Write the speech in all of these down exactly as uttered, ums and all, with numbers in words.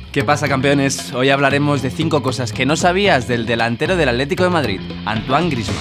¿Qué pasa, campeones? Hoy hablaremos de cinco cosas que no sabías del delantero del Atlético de Madrid, Antoine Griezmann.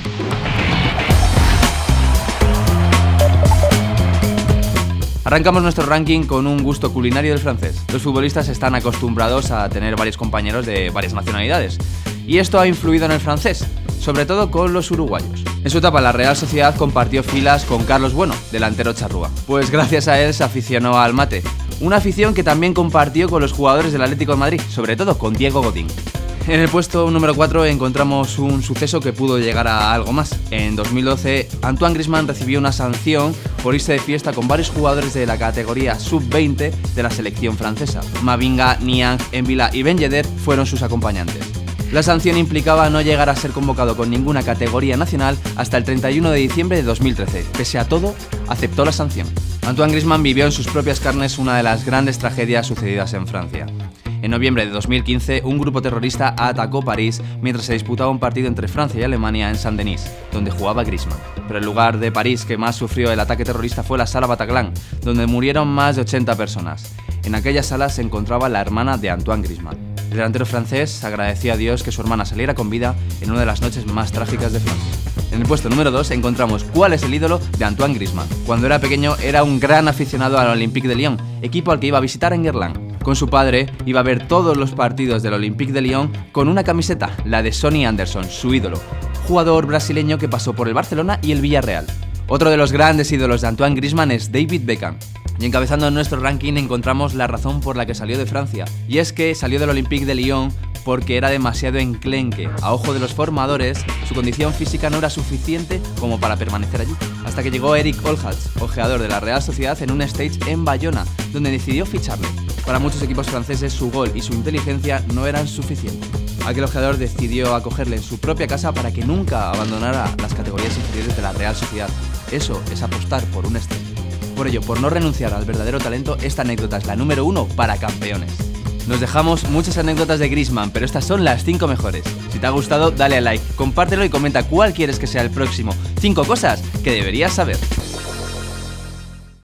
Arrancamos nuestro ranking con un gusto culinario del francés. Los futbolistas están acostumbrados a tener varios compañeros de varias nacionalidades, y esto ha influido en el francés, sobre todo con los uruguayos. En su etapa, la Real Sociedad compartió filas con Carlos Bueno, delantero charrúa, pues gracias a él se aficionó al mate, una afición que también compartió con los jugadores del Atlético de Madrid, sobre todo con Diego Godín. En el puesto número cuatro encontramos un suceso que pudo llegar a algo más. En dos mil doce, Antoine Griezmann recibió una sanción por irse de fiesta con varios jugadores de la categoría sub veinte de la selección francesa. Mavinga, Niang, Envila y Ben Yedder fueron sus acompañantes. La sanción implicaba no llegar a ser convocado con ninguna categoría nacional hasta el treinta y uno de diciembre de dos mil trece. Pese a todo, aceptó la sanción. Antoine Griezmann vivió en sus propias carnes una de las grandes tragedias sucedidas en Francia. En noviembre de dos mil quince, un grupo terrorista atacó París mientras se disputaba un partido entre Francia y Alemania en Saint-Denis, donde jugaba Griezmann. Pero el lugar de París que más sufrió el ataque terrorista fue la Sala Bataclan, donde murieron más de ochenta personas. En aquella sala se encontraba la hermana de Antoine Griezmann. El delantero francés agradeció a Dios que su hermana saliera con vida en una de las noches más trágicas de Francia. En el puesto número dos encontramos cuál es el ídolo de Antoine Griezmann. Cuando era pequeño era un gran aficionado al Olympique de Lyon, equipo al que iba a visitar en Guerlain. Con su padre iba a ver todos los partidos del Olympique de Lyon con una camiseta, la de Sonny Anderson, su ídolo, jugador brasileño que pasó por el Barcelona y el Villarreal. Otro de los grandes ídolos de Antoine Griezmann es David Beckham. Y encabezando nuestro ranking encontramos la razón por la que salió de Francia, y es que salió del Olympique de Lyon porque era demasiado enclenque. A ojo de los formadores, su condición física no era suficiente como para permanecer allí. Hasta que llegó Eric Olhals, ojeador de la Real Sociedad, en un stage en Bayona, donde decidió ficharle. Para muchos equipos franceses, su gol y su inteligencia no eran suficientes. Aquel ojeador decidió acogerle en su propia casa para que nunca abandonara las categorías inferiores de la Real Sociedad. Eso es apostar por un estrella. Por ello, por no renunciar al verdadero talento, esta anécdota es la número uno para campeones. Nos dejamos muchas anécdotas de Griezmann, pero estas son las cinco mejores. Si te ha gustado, dale a like, compártelo y comenta cuál quieres que sea el próximo. cinco cosas que deberías saber.